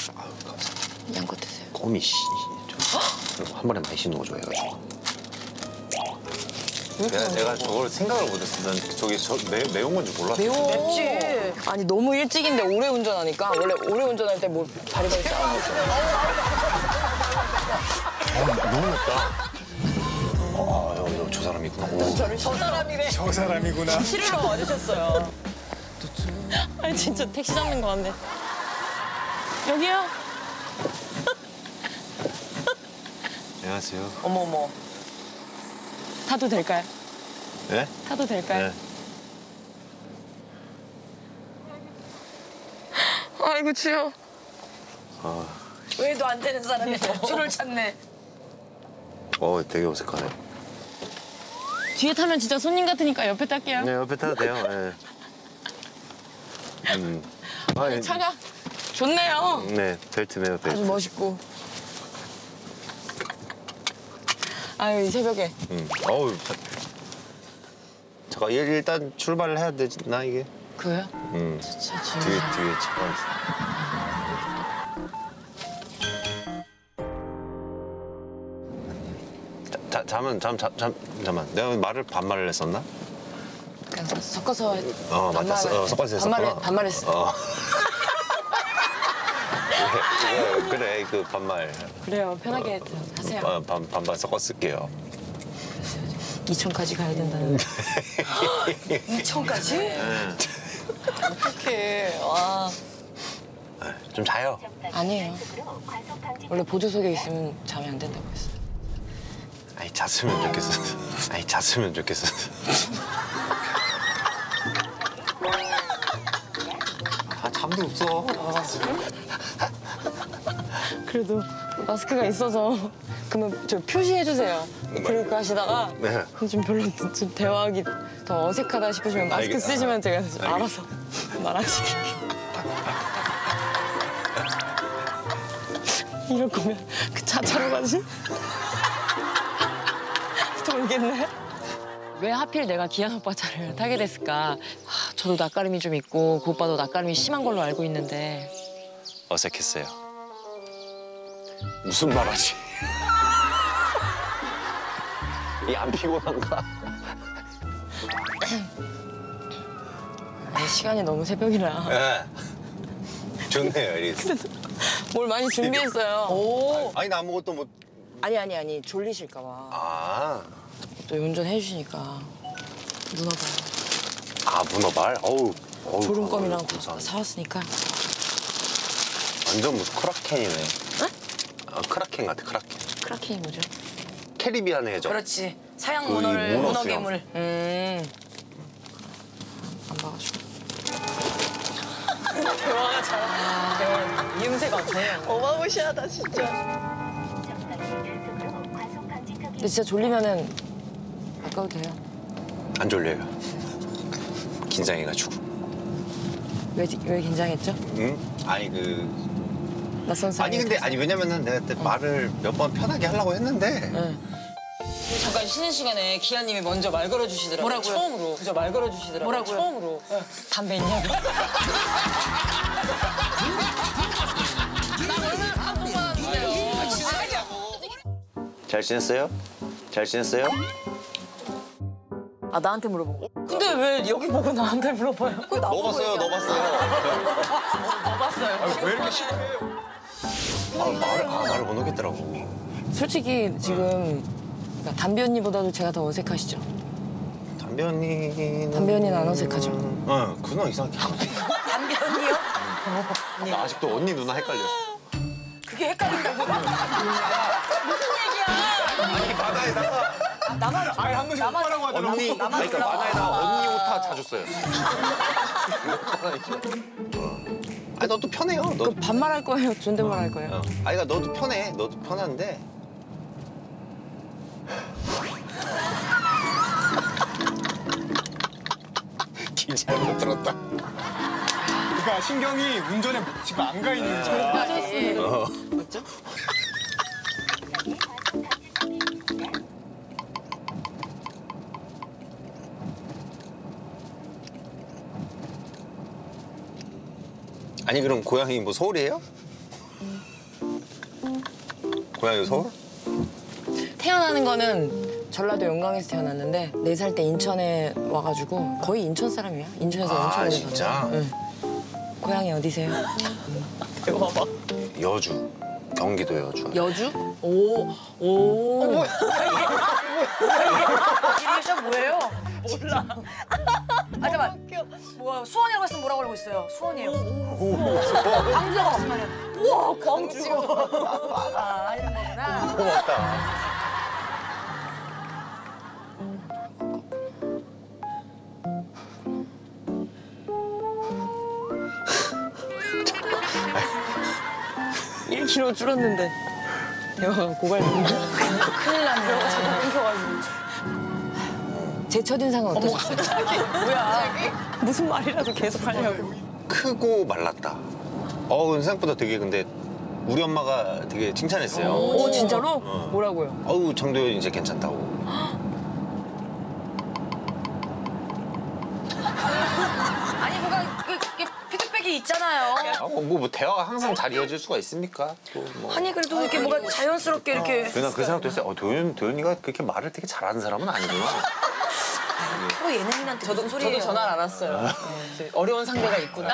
아유, 감사합니다. 양껏 드세요. 껌이 씨. 한 번에 많이 씹는 거 좋아해가지고. 내가 저걸 생각을 못했어. 난 저기 매운 건지 몰랐어. 맵지. 아니 너무 일찍인데 오래 운전하니까 원래 오래 운전할 때 뭐 바리바리 싸우는 거죠. 너무 맵다. 저 사람이구나. 저 사람이래. 저 사람이구나. 치료로 와주셨어요. 아니 진짜 택시 잡는 거 같네. 여기요. 안녕하세요. 어머 어머. 타도 될까요? 네? 타도 될까요? 네. 아이고 추워. 왜도 안 되는 사람이 줄을 찾네. 되게 어색하네. 뒤에 타면 진짜 손님 같으니까 옆에 탈게요. 네, 옆에 타도 돼요. 네. 아니, 차가 좋네요. 네, 벨트 매요, 벨트. 아주 멋있고. 아유, 이 새벽에. 어우, 잠깐 일단 출발을 해야 되나 이게? 그래요? 진짜 뒤에 차가 있어. 잠깐만. 내가 말을 반말을 했었나? 그냥 섞어서. 맞다. 섞어서 했었구나. 반말했어. 그래, 그 반말. 그래요, 편하게 하세요. 반반 섞어 쓸게요. 2층까지 가야 된다는. 2층까지? 어떡해, 와. 좀 자요. 아니에요. 원래 보조석에 있으면 잠이 안 된다고 했어요. 아이, 잤으면 좋겠어. 잠도 없어. 그래도 마스크가 있어서 그러면 저 표시해주세요. 그러고 하시다가 네. 좀 별로 좀 대화하기 더 어색하다 싶으시면 마스크 쓰시면 제가 알아서 말하시게. 이럴 거면 그 차차로 가지? 모르겠네. 왜 하필 내가 기한 오빠 차를 타게 됐을까? 저도 낯가림이 좀 있고 그 오빠도 낯가림이 심한 걸로 알고 있는데. 어색했어요. 무슨 말하지? 이 안 피곤한가? 아니, 시간이 너무 새벽이라. 네. 좋네요, 이리스. 뭘 많이 준비했어요. 오. 아니, 나 아무것도 못. 아니 졸리실까 봐. 아. 또 운전해 주시니까 문어발. 문어발? 어우. 조름껌이랑 감사합니다. 사왔으니까. 완전 무슨 크라켄이네. 네? 크라켄 같아, 크라켄. 크라켄이 뭐죠? 캐리비안 해죠. 그렇지. 사양 그 문어를 문어 문어 수염. 괴물. 안 봐가지고. 대화가 잘. 대화 이음새 같아. 어마무시하다 진짜. 근데 진짜 졸리면은 바꿔도 돼요. 안 졸려요. 긴장해가지고. 왜 긴장했죠? 응? 아니, 낯선 사람. 왜냐면은 내가 그때 말을 몇 번 편하게 하려고 했는데. 네. 잠깐 쉬는 시간에 기아님이 먼저 말 걸어주시더라고요. 뭐라고요? 처음으로. 그저 말 걸어주시더라고요. 뭐라고요? 처음으로. 담배 있냐고. 잘 지냈어요? 잘 지냈어요? 아 나한테 물어보고. 근데 왜 여기 보고 나한테 물어봐요? 너 봤어요, 너 봤어요. 왜 이렇게 시크해요? 말을 못 놓겠더라고. 솔직히 지금 그러니까 담비 언니보다도 제가 더 어색하시죠? 담배 언니는... 담비 언니는 안 어색하죠? 응, 그건 이상하게 안 어색해. 담비 언니요? 나 아직도 언니 누나 헷갈려. 그게 헷갈린다고? 아니, 만화에다가 아니 한 번씩 오빠라고 하더라고. 언니, 그러니까 만화에다가 언니 오타 자주 써요. 아니, 너도 편해요. 그 반말할 거예요? 존댓말 할 거예요? 아니, 그러니까 너도 편해. 너도 편한데. 길 잘못 들었다. 그러니까 신경이 운전에 지금 안 가 있는 거야. 맞죠? 아니, 그럼 고향이 뭐 서울이에요? 고향이 서울? 태어나는 거는 전라도 영광에서 태어났는데 4살 때 인천에 와가지고 거의 인천 사람이야. 인천에서 아, 엄청 오래 진짜? 살았어. 응. 고향이 어디세요? 대박. 여주. 경기도 여주. 여주? 오. 이게 시작 뭐예요? 몰라. 아 잠깐. 뭐야 수원이라고 했으면 뭐라고 알고 있어요? 수원이에요. 광주가 없으면은 우와 광주. 아 이런 거구나. 고맙다. 일 k g 줄었는데. 대화가 고갈됐네. 큰일 났네. 배가 자꾸 끊겨가지고. 제 첫인상은 어떠셨어요? 뭐야? 무슨 말이라도 계속 하려고. 크고 말랐다. 생각보다 되게 근데 우리 엄마가 되게 칭찬했어요. 오, 진짜로? 뭐라고요? 정도현 이제 괜찮다고. 아니 뭐가 피드백이 있잖아요. 뭐 대화가 항상 잘 이어질 수가 있습니까? 또 뭐. 아니 그래도 이렇게 뭐가 자연스럽게 이렇게 그냥 그 생각도 했어요. 도현이가 그렇게 말을 되게 잘하는 사람은 아니구나. 프로 예능인한테 무슨 소리예요? 저도 전화를 알았어요. 네, 어려운 상대가 있구나.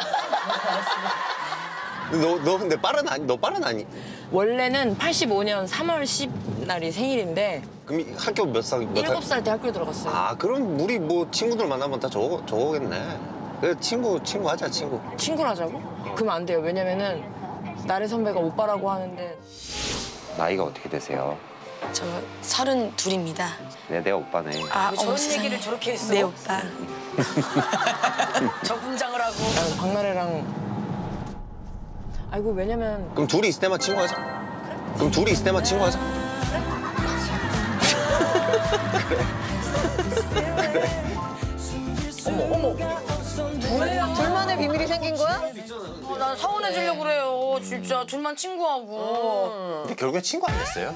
너 근데 너 빠른 아니? 원래는 85년 3월 10날이 생일인데 그럼 학교 몇 살? 7살 때 학교 들어갔어요. 아 그럼 우리 뭐 친구들 만나면 다 저거겠네. 그래 친구 하자 친구. 친구를 하자고? 그러면 안 돼요. 왜냐면은 나래 선배가 오빠라고 하는데 나이가 어떻게 되세요? 저 32입니다. 내 오빠네. 아, 저런 얘기를 저렇게 했어? 네, 오빠. 저 분장을 하고. 나는 박나래랑 아이고 왜냐면 그럼 둘이 있을 때만 친구 하자. 그럼 둘이 있을 때만 친구 하자. 둘만의 비밀이 생긴 거야? 난 서운해지려고 그래요. 진짜 둘만 친구하고. 근데 결국에 친구 안 됐어요.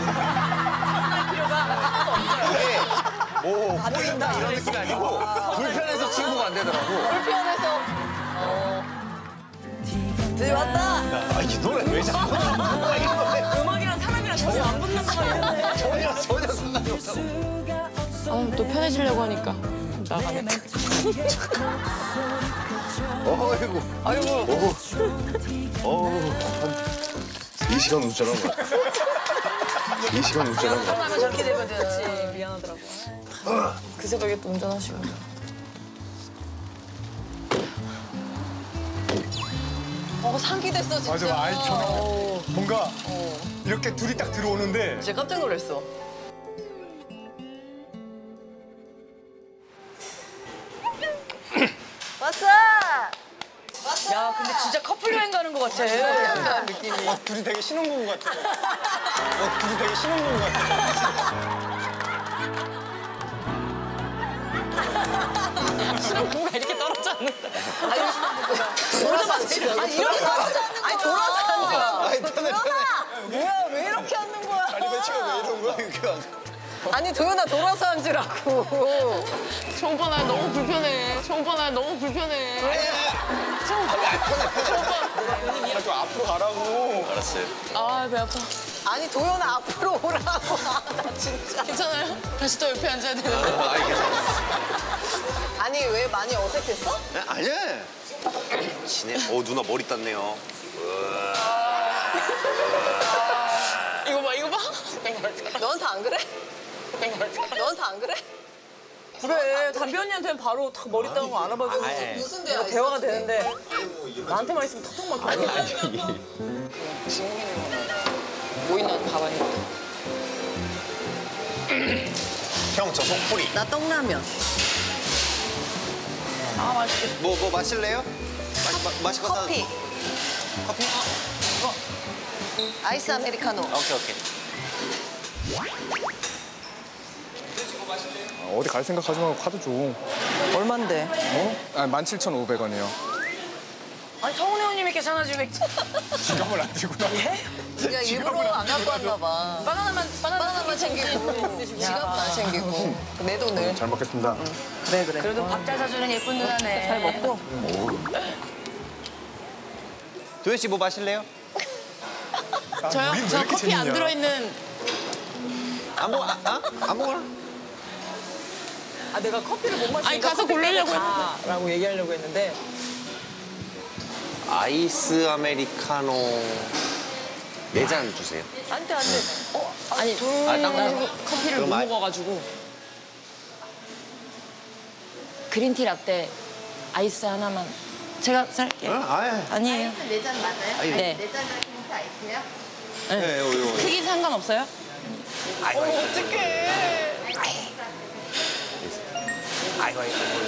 뭐 꼬인다 이런 느낌이 아니고 불편해서 친구가 안 되더라고. 불편해서. 드디어 왔다. 이 노래 왜 자꾸 나와? 이 노래 음악이랑 사람이랑 전혀 안 붙는 거예요. 전혀 상관이 없다고. 또 편해지려고 하니까 나가네. 아이고. 한 2시간 운전한 거. 2시간 운전한 거. 하면 저렇게 되거든. 미안하더라고. 그 새벽에 또 운전하시고. 상기됐어 진짜. 맞아, 아이 저는 뭔가 이렇게 둘이 딱 들어오는데 진짜 깜짝 놀랐어. 야 근데 진짜 커플 여행 가는 것 같아. 약간 느낌이. 둘이 되게 신혼부부 같아. 둘이 되게 신혼부부 같아. 신혼부부가 이렇게 떨어져 않는다. 돌아서 앉지. 아니 이렇게 떨어져. 아니 돌아서 앉아. 아이 편해. 뭐야 왜 이렇게 앉는 거야? 다리 배치가 왜 이런 거야 이렇게. 아니 도연아 돌아서 앉으라고. 오빠 나 너무 불편해. 오빠 나 너무 불편해. 좀 앞으로 가라고. 알았어요. 아 배 아파. 아니 도연아 앞으로 오라고. 나 진짜. 괜찮아요? 다시 또 옆에 앉아야 되는데. 아이 괜찮아. 아니 왜 많이 어색했어? 아니야. 지네. 누나 머리 땄네요. 이거 봐 이거 봐. 너한테 안 그래? 너한테 안 그래? 그래 담비 언니한테는 바로 탁 머리 따는 거 알아봐주고 무슨 대화 대화가 되는데 나한테만 있으면 턱턱 막혀. 뭐 있나 봐봐야겠다. 형 저 속풀이. 나 떡라면. 아 맛있겠다. 뭐 마실래요? 마시고 커피. 커피? 아이스 아메리카노. 오케이. 어디 갈 생각하지 말고 카드 줘. 얼만데? 17,500원이요. 아니 성훈이 형님이 계산하지 왜? 지갑을 안 지구나. 야 일부러 안 갖고 왔나 봐. 바나나만 챙기고 지갑도 안 챙기고 내 돈을. 잘 먹겠습니다. 그래. 그래도 밥 잘 사주는 예쁜 누나네. 잘 먹고. 도현 씨 뭐 마실래요? 저요? 우린 왜 저 이렇게 커피 안 재밌냐? 들어있는. 아무거나. 아 내가 커피를 못 마시니까 아니 가서 커피 고르려고 때문에 했는데. 라고 얘기하려고 했는데 아이스 아메리카노 4잔 주세요. 안돼 안돼. 아니 딴 거. 나 커피를 못 그럼 먹어가지고. 그린티 라떼 아이스 하나만. 제가 살게요. 아니에요. 아이스 4잔 맞아요? 아니, 네. 4잔 킹스 아이스요? 네, 요거. 크기 상관없어요? 아이고.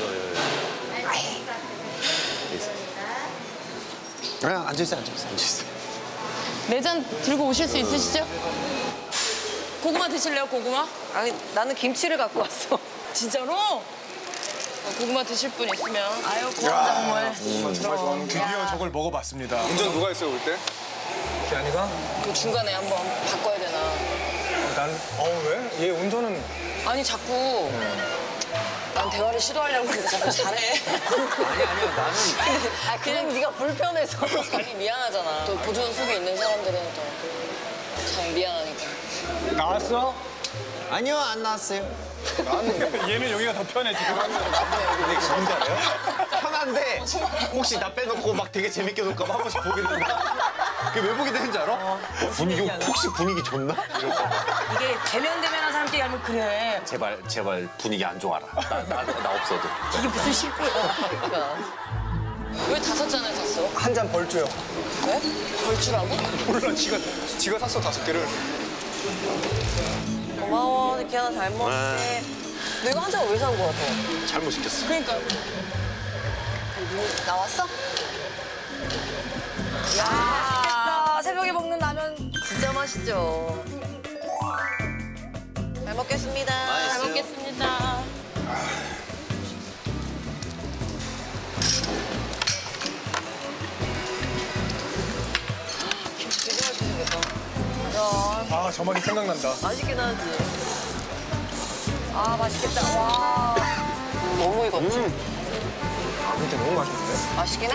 앉아있어요. 네 잔 들고 오실 수 있으시죠? 고구마 드실래요, 고구마? 아니 나는 김치를 갖고 왔어. 진짜로? 고구마 드실 분 있으면. 아유 고맙다 정말. 정말 좋아하는 드디어 저걸 먹어봤습니다. 운전 누가 했어요, 올 때? 기한이가? 그 중간에 한번 바꿔야 되나. 나는 왜? 얘 운전은 아니 자꾸 난 대화를 시도하려고 그러는데 자꾸 잘해. 아니야. 나는. 아 그냥 네가 불편해서. 자기 미안하잖아. 또 보조원 속에 있는 사람들은 또 참 미안하니까. 나왔어? 아니요, 안 나왔어요. 얘는 여기가 더 편해 지금. 근데 뭔지 알아요? 편한데 혹시 나 빼놓고 막 되게 재밌게 놀까 봐 한 번씩 보게 된다. 그게 왜 보게 되는지 알아? 분위기 혹시 분위기 좋나? 이게 대면대면한 사람끼리 하면 그래. 제발 분위기 안 좋아라. 나 없어도. 이게 무슨 실패야. 왜 5잔을 샀어? 한 잔 벌줘요. 왜? 벌주라고? 몰라 지가 샀어 5개를. 고마워 기현아 잘 먹을게. 너 이거 한 잔 왜 산 거야 너? 잘못 시켰어. 그러니까. 나왔어? 야 새벽에 먹는 라면 진짜 맛있죠. 잘 먹겠습니다. 잘 먹겠습니다. 김치 되게 맛있게 생겼다. 아 저 맛이 생각난다. 맛있긴 하지. 아 맛있겠다. 와. 너무 익었지? 진짜 너무 맛있는데? 맛있긴 해?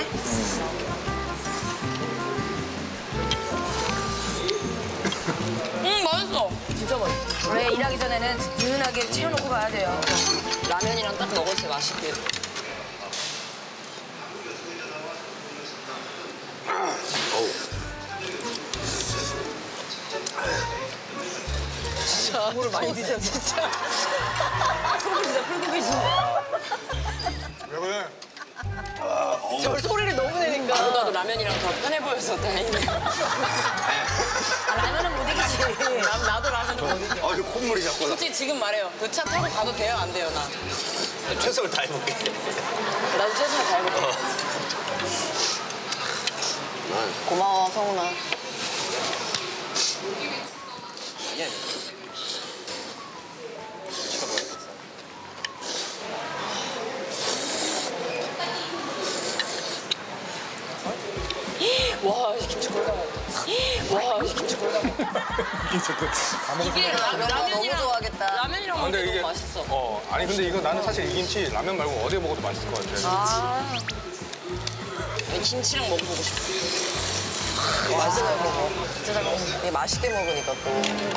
맛있어. 진짜 맛있어. 원래 일하기 전에는 든든하게 채워놓고 가야 돼요. 라면이랑 딱 먹을 때 맛있게. 진짜 물을 많이 드셔 진짜. 속이 진짜 풀고 계시네. 왜 그래? 저 소리를 너무 내니까. 나도 라면이랑 더 편해 보여서 다행이네. 아, 라면은 못 이기지. 나도 라면은 못 이겨. 이거 콧물이 자꾸 나. 솔직히 지금 말해요. 그 차 타고 가도 돼요, 안 돼요, 나? 최선을 다해볼게. 나도 최선을 다해볼게. 고마워, 성훈아. 와, 이 김치 골다 먹었다. 와, 이 김치 골다 먹었다. 이게 저도 다 먹을 이게 생각이 라면이랑 좋아하겠다. 라면이랑 먹을 근데 때 이게- 너무 맛있어. 아니 근데 이거 나는 사실 이 김치 라면 말고 어디에 먹어도 맛있을 것 같아. 김치랑 먹어보고 싶어. 맛있게 먹어. 진짜 잘 먹어. 이게 맛있게 먹으니까 또.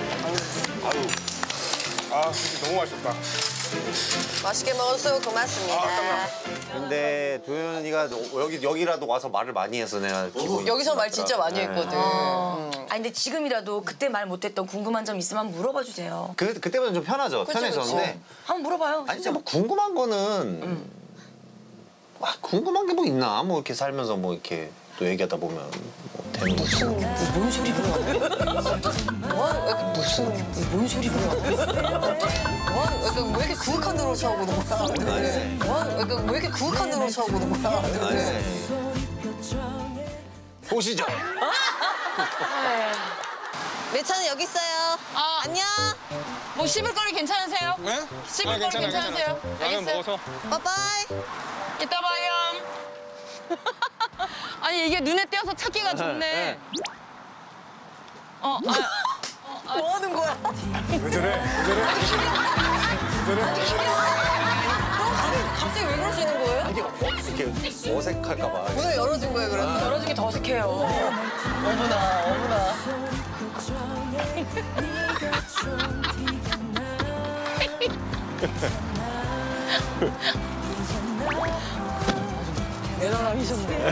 아 김치 너무 맛있었다. 맛있게 먹었어요. 고맙습니다. 근데 도현이가 여기라도 와서 말을 많이 해서 내가 기분이. 여기서 말 진짜 많이 했거든. 아니 근데 지금이라도 그때 말 못했던 궁금한 점 있으면 한번 물어봐 주세요. 그때보다 좀 편하죠. 편해졌는데. 한번 물어봐요. 아니 진짜 뭐 궁금한 거는 궁금한 게 뭐 있나? 뭐 이렇게 살면서 뭐 이렇게 또 얘기하다 보면 뭐 되는 거지. 뭔 소리 그런 거야? 뭔 소리 그런 거야? 약간 왜 이렇게 그윽한 눈으로 쳐다보는 거야? 약간 왜 이렇게 그윽한 눈으로 쳐다보는 거야? 보시죠. 매차는 여기 있어요. 안녕. 뭐 씹을 거리 괜찮으세요? 네? 씹을 거리 괜찮으세요? 라면 알겠어요? 먹어서. 빠빠이. 이따 봐요. 아니 이게 눈에 띄어서 찾기가 좋네. 뭐 하는 거야? 왜 저래? 왜 저래? 왜 저래? 갑자기 왜 그러시는 거예요? 이렇게 어색할까 봐. 문을 열어준 거예요, 그래서? 열어주기 더 어색해요. 어머나. 대단하셨네.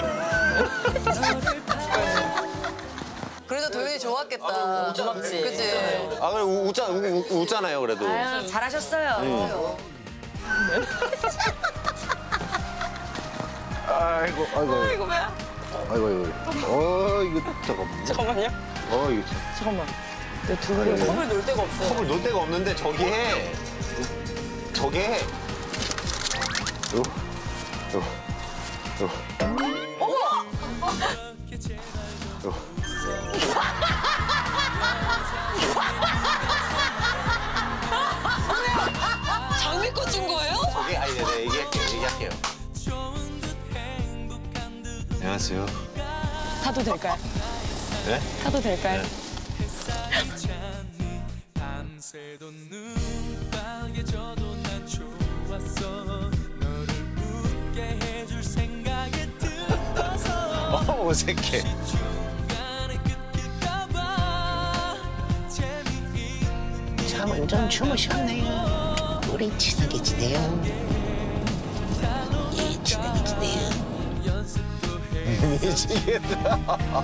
그래도 도윤이 좋았겠다. 고맙지. 그치? 아, 그래, 웃잖아요, 그래도. 아유, 잘하셨어요. 아이고, 아이고. 이거 뭐야? 아이고, 이거. 이거, 잠깐만. 잠깐만요. 이거 참. 잠깐만. 내 두부를 컵을 놓을 데가 없어. 컵을 놓을 데가 없는데, 저게. 장미꽃 준 거예요? 저게, 아니, 네, 얘기할게요. 안녕하세요. 타도 될까요? 네? 타도 될까요? 어색해. 참 완전 주무셨네요. 우리 친하게 지내요. 예, 친하게 지내요. 미치겠다.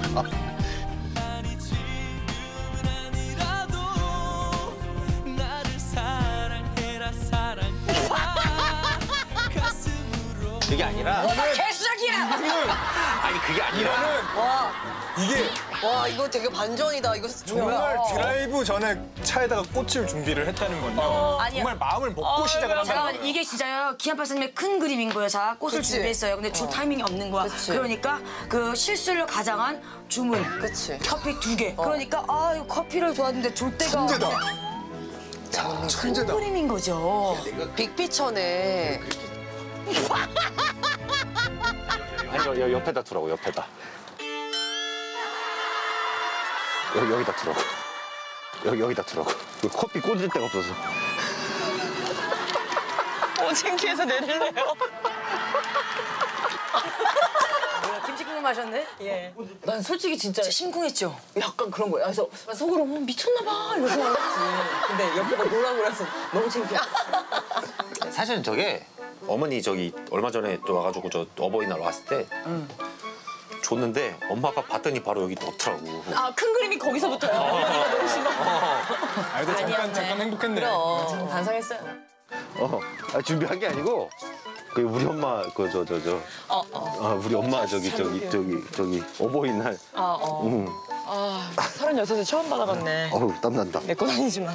그게 아니라. 개수작이야! 아니, 그게 아니라. 이게 와, 이거 되게 반전이다. 이거 정말 드라이브 전에 차에다가 꽃을 준비를 했다는 건요. 아니야. 정말 마음을 먹고 시작을 한다는 잠깐만, 거예요. 이게 진짜요. 기안 박사님의 큰 그림인 거예요. 자, 꽃을 그치. 준비했어요. 근데 줄 타이밍이 없는 거야. 그치. 그러니까 그 실수를 가장한 주문. 그치. 커피 2개. 그러니까 아, 이거 커피를 좋아하는데 줄 때가 천재다. 큰 천재다. 그림인 거죠. 빅피처네. 아니, 옆에다 두라고, 옆에다. 여기다 두라고. 여기다 두라고. 커피 꽂을 데가 없어서. 창피해서 내릴래요. 김치국물 마셨네? 예. 난 솔직히 진짜 심쿵했죠? 약간 그런 거야. 그래서 속으로 미쳤나 봐 이러고 생각했지. 근데 옆에가 놀라고 그래서 너무 창피해. 사실은 저게 어머니 저기 얼마 전에 또 와가지고 저 어버이날 왔을 때 줬는데 엄마 아빠 봤더니 바로 여기 넣더라고. 아, 큰 그림이 거기서부터요. 너무 심하. 아, 근데 잠깐 행복했네. 그럼 반성했어요. 준비한 게 아니고 그 우리 엄마 우리 엄마 저기 어버이날. 응. 36에 처음 받아봤네. 어우 땀난다. 내 건 아니지만.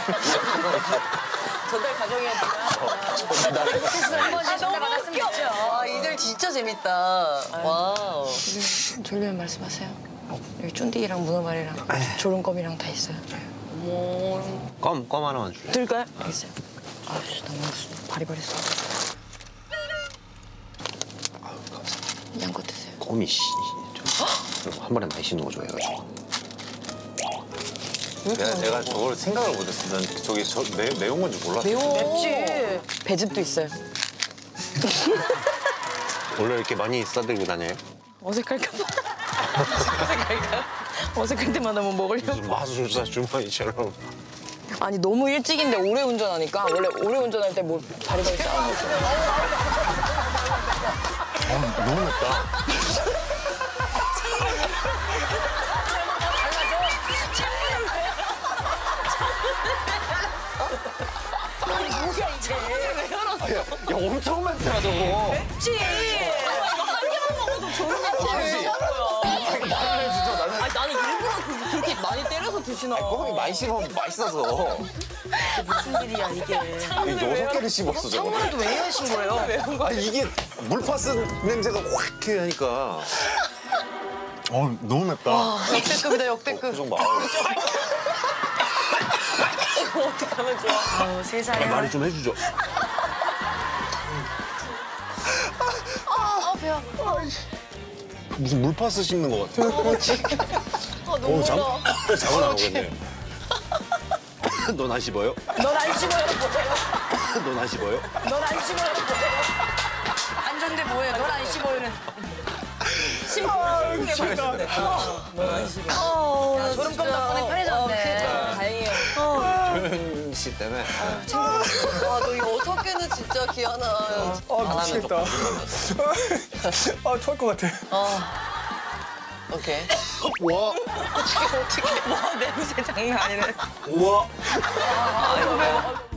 전달 가정이었지만. 한번 전달 받았으면 좋죠. 와, 이들 진짜 재밌다. 와우. 졸리면 말씀하세요. 여기 쫀디기랑 문어말이랑 조름껌이랑 다 있어요. 껌 하나만 줄래? 들까요? 알겠어요. 너무 바리바리했어. 양껏 드세요. 껌이 씨. 한 번에 많이 씹는 거 좋아해가지고. 내가 저걸 생각을 못했어. 난 저기 매운 건지 몰랐어. 맵지. 배즙도 있어요. 원래 이렇게 많이 싸들고 다녀요? 어색할까 봐. 어색할 때마다 뭐 먹으려고. 무슨 마술사 주머니처럼. 아니 너무 일찍인데 오래 운전하니까 원래 오래 운전할 때 뭐 바리바리 싸우고 있어. 너무 맵다. 야, 엄청 맵다 저거. 맵지. 아니 나는 일부러 그렇게 많이 때려서 드시나. 껌이 많이 씹으면 맛있어서. 무슨 일이야, 이게. 6개를 씹었어 저거. 창문에도 왜 하신 거예요? 아니 이게 물파스 냄새가 확 나니까. 너무 맵다. 역대급이다 역대급. 표정 봐. 어떡하면 좋아. 세상에. 말이 좀 해주죠. 배야. 무슨 물파스 씹는 것 같아. 너무 장어 나오겠네. 넌 안 씹어요? 넌 안 씹어요. 넌 안 씹어요? 넌 안 씹어요. 안 좋은데 뭐예요? 넌 안 씹어요는. 심쿵해 버렸네. 조름껌 덕분에 편해졌네. 거기 때문에. 와, 너 이거 어떻게는 진짜 기아나. 아, 미치겠다. 아, 토할 것 같아. 오케이. 와, 어떻게. 와 냄새 장난 아니네. 우와. 아이고 매워.